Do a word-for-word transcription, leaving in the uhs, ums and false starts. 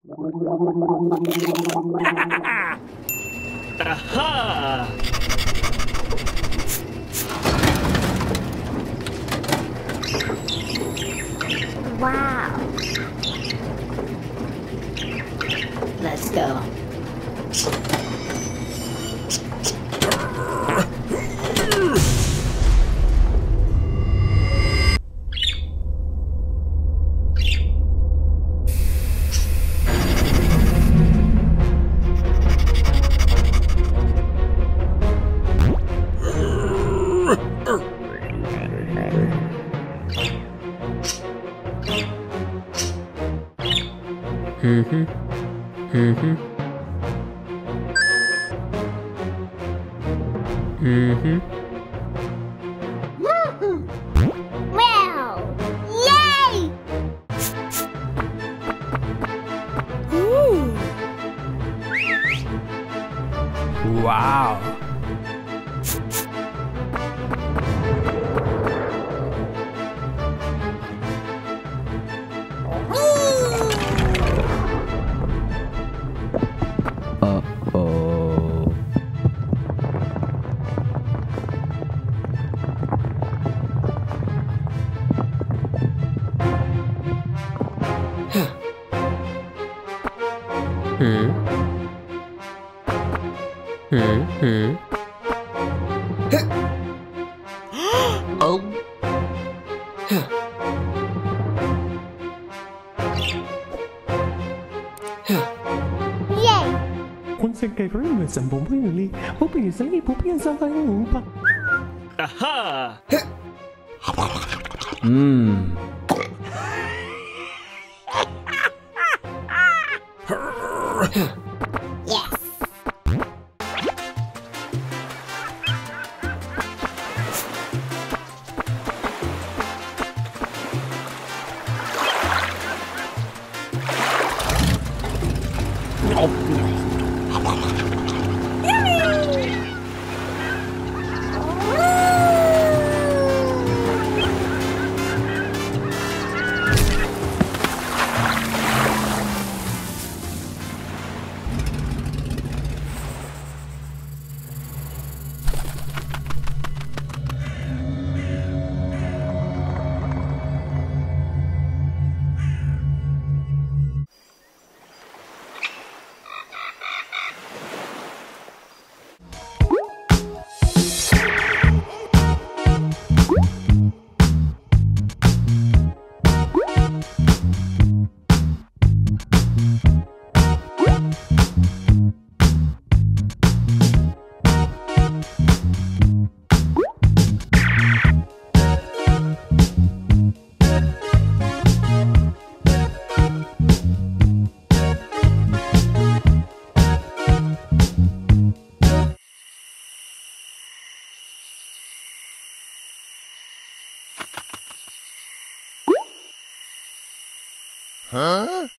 Aha! Wow. Let's go. Mm-hmm. Mm-hmm. Mm-hmm. Woohoo! Wow! Yay! Ooh. Wow. Uh-oh. Hmm. Hmm. Hmm. Oh. Yay! Once I gave her a symbol, really, hoping it's a poopy and something. Aha! Mmm. Yes. Huh?